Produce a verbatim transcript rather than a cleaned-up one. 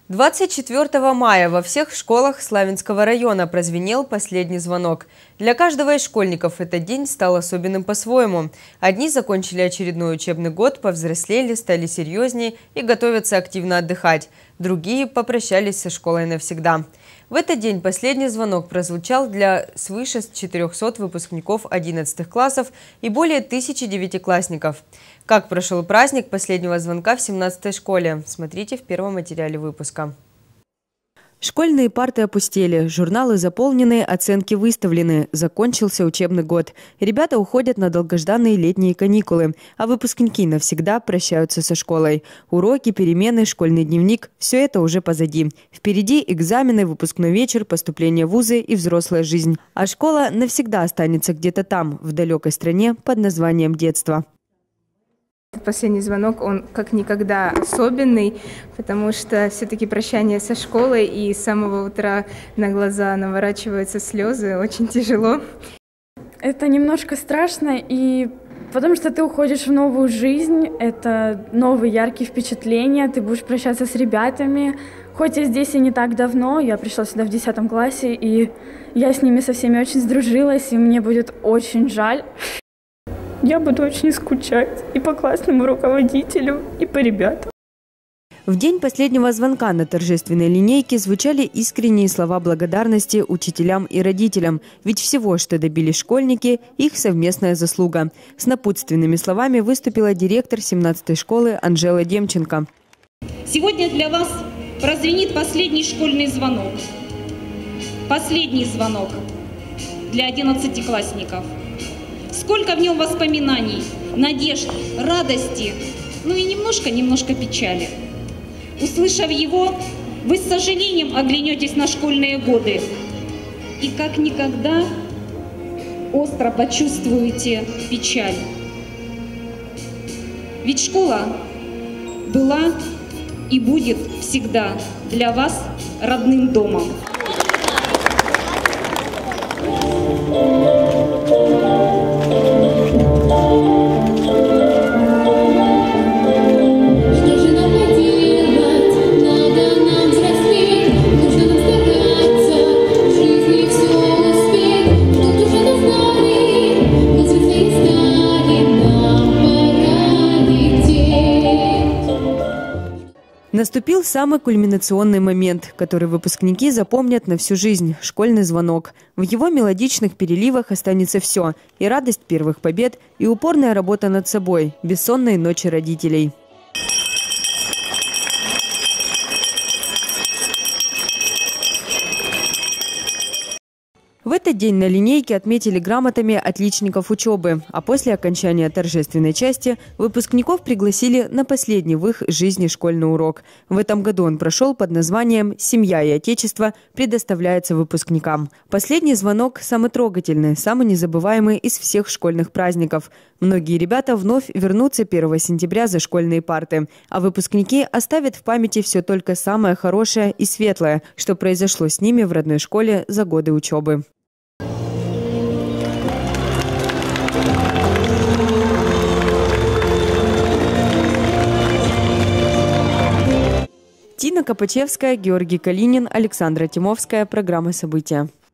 двадцать четвёртого мая во всех школах Славянского района прозвенел последний звонок. Для каждого из школьников этот день стал особенным по-своему. Одни закончили очередной учебный год, повзрослели, стали серьезнее и готовятся активно отдыхать. Другие попрощались со школой навсегда. В этот день последний звонок прозвучал для свыше четырёхсот выпускников одиннадцатых классов и более тысячи девятиклассников. Как прошел праздник последнего звонка в семнадцатой школе? Смотрите в первом материале выпуска. Школьные парты опустели, журналы заполнены, оценки выставлены. Закончился учебный год. Ребята уходят на долгожданные летние каникулы, а выпускники навсегда прощаются со школой. Уроки, перемены, школьный дневник – все это уже позади. Впереди экзамены, выпускной вечер, поступление в вузы и взрослая жизнь. А школа навсегда останется где-то там, в далекой стране под названием детство. Последний звонок, он как никогда особенный, потому что все-таки прощание со школой и с самого утра на глаза наворачиваются слезы, очень тяжело. Это немножко страшно, и потому что ты уходишь в новую жизнь, это новые яркие впечатления, ты будешь прощаться с ребятами. Хоть я здесь и не так давно, я пришла сюда в десятом классе, и я с ними со всеми очень сдружилась, и мне будет очень жаль. Я буду очень скучать и по классному руководителю, и по ребятам. В день последнего звонка на торжественной линейке звучали искренние слова благодарности учителям и родителям. Ведь всего, что добились школьники, их совместная заслуга. С напутственными словами выступила директор семнадцатой школы Анжела Демченко. Сегодня для вас прозвенит последний школьный звонок. Последний звонок для одиннадцатиклассников. Сколько в нем воспоминаний, надежд, радости, ну и немножко-немножко печали. Услышав его, вы с сожалением оглянетесь на школьные годы и как никогда остро почувствуете печаль. Ведь школа была и будет всегда для вас родным домом. Наступил самый кульминационный момент, который выпускники запомнят на всю жизнь – школьный звонок. В его мелодичных переливах останется все – и радость первых побед, и упорная работа над собой, бессонные ночи родителей. В этот день на линейке отметили грамотами отличников учебы, а после окончания торжественной части выпускников пригласили на последний в их жизни школьный урок. В этом году он прошел под названием «Семья и Отечество» предоставляется выпускникам. Последний звонок самый трогательный, самый незабываемый из всех школьных праздников. Многие ребята вновь вернутся первого сентября за школьные парты, а выпускники оставят в памяти все только самое хорошее и светлое, что произошло с ними в родной школе за годы учебы. Тина Копачевская, Георгий Калинин, Александра Тимовская. Программа «События».